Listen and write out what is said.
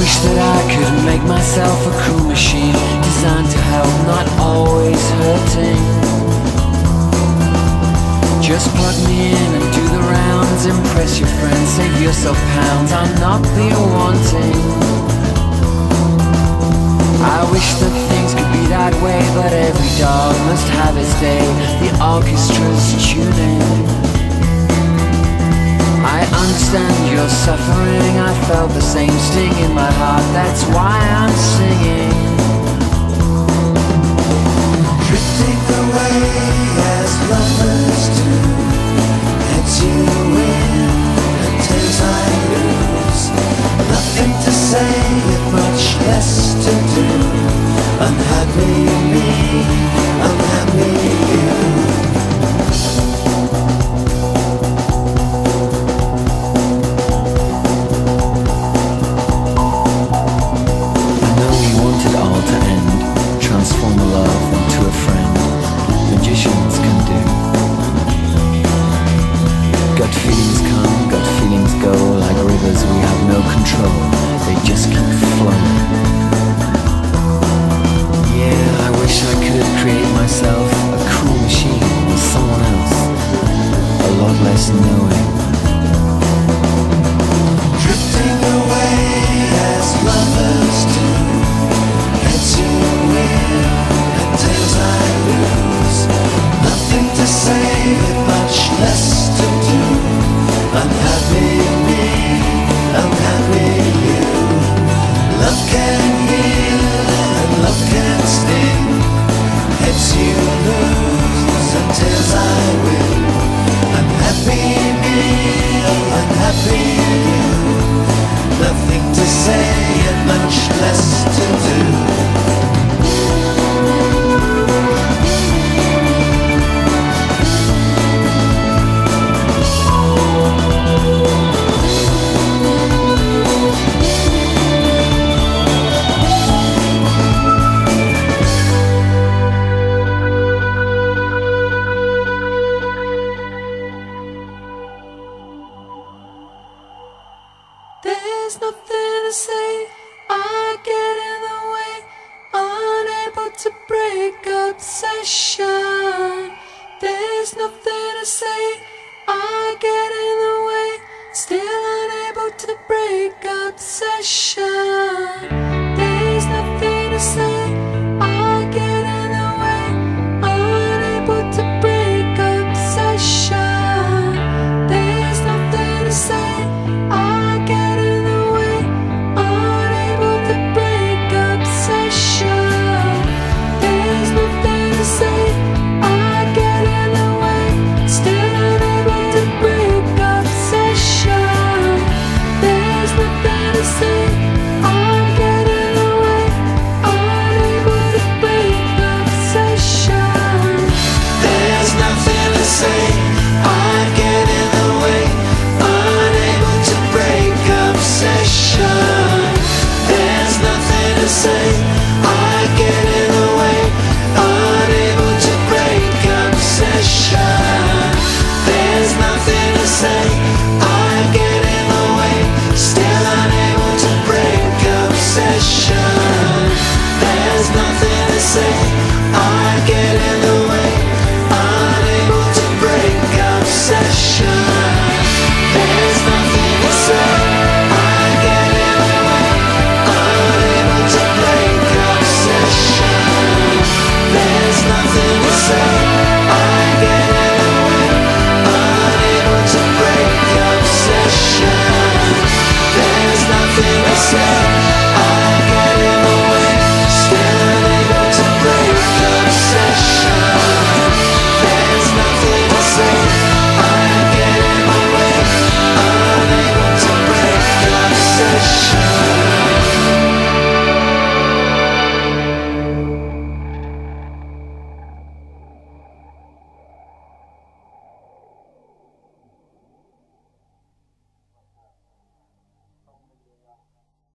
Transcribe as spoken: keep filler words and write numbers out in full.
wish that I could make myself a cool machine, designed to help, not always hurting. Just plug me in and do the rounds, impress your friends, save yourself pounds, I'll not be wanting. I wish that things could be that way, but every dog must have its day, the orchestra's tuning. I understand your suffering, I felt the same sting in my heart, that's why I'm singing. Drifting away as lovers do, heads you win and tails I lose. Nothing to say, yet much less to do. Unhappy me, unhappy you. Transform a love into a friend, magicians can do. Gut feelings come, gut feelings go, like rivers we have no control, they just keep flowing. Yeah, I wish I could create myself a cool machine with someone else, a lot less knowing. Drifting away as lovers do, heads you win and tails I lose. Nothing to say, yet much less to do. Unhappy me, unhappy you. Love can heal and love can sting. Heads you lose and tails I win. Unhappy me, unhappy you. Nothing to say, yet much less to do. There's nothing to say, I get in the way, unable to break obsession. There's nothing to say, I get in the way, still unable to break obsession. There's nothing to say, I get in the way, unable to break obsession. There's nothing to say, I get in the way, unable to break obsession. There's nothing to say, I get in the way, still unable to break obsession. There's nothing to say.